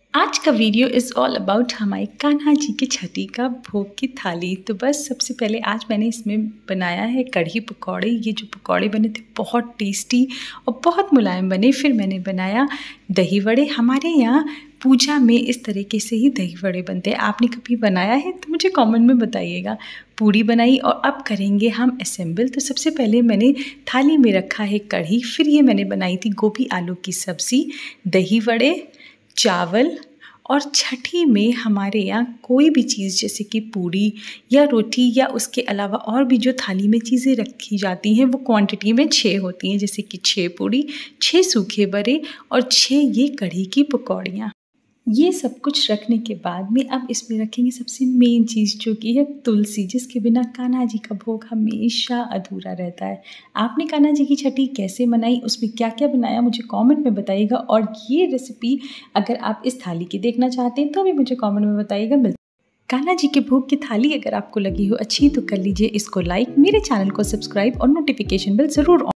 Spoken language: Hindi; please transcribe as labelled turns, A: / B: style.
A: आज का वीडियो इज़ ऑल अबाउट हमारे कान्हा जी की छठी का भोग की थाली। तो बस सबसे पहले आज मैंने इसमें बनाया है कढ़ी पकौड़े। ये जो पकौड़े बने थे बहुत टेस्टी और बहुत मुलायम बने। फिर मैंने बनाया दही वड़े। हमारे यहाँ पूजा में इस तरीके से ही दही वड़े बनते हैं। आपने कभी बनाया है तो मुझे कमेंट में बताइएगा। पूड़ी बनाई और अब करेंगे हम असेंबल। तो सबसे पहले मैंने थाली में रखा है कढ़ी। फिर ये मैंने बनाई थी गोभी आलू की सब्ज़ी, दही वड़े, चावल और छठी में हमारे यहाँ कोई भी चीज़ जैसे कि पूड़ी या रोटी या उसके अलावा और भी जो थाली में चीज़ें रखी जाती हैं वो क्वांटिटी में 6 होती हैं, जैसे कि 6 पूड़ी, 6 सूखे बड़े और 6 ये कढ़ी की पकौड़ियाँ। ये सब कुछ रखने के बाद में अब इसमें रखेंगे सबसे मेन चीज़ जो कि है तुलसी, जिसके बिना कान्हा जी का भोग हमेशा अधूरा रहता है। आपने कान्हा जी की छठी कैसे मनाई, उसमें क्या क्या बनाया, मुझे कमेंट में बताइएगा। और ये रेसिपी अगर आप इस थाली की देखना चाहते हैं तो भी मुझे कमेंट में बताइएगा। कान्हा जी के भोग की थाली अगर आपको लगी हो अच्छी तो कर लीजिए इसको लाइक, मेरे चैनल को सब्सक्राइब और नोटिफिकेशन बेल ज़रूर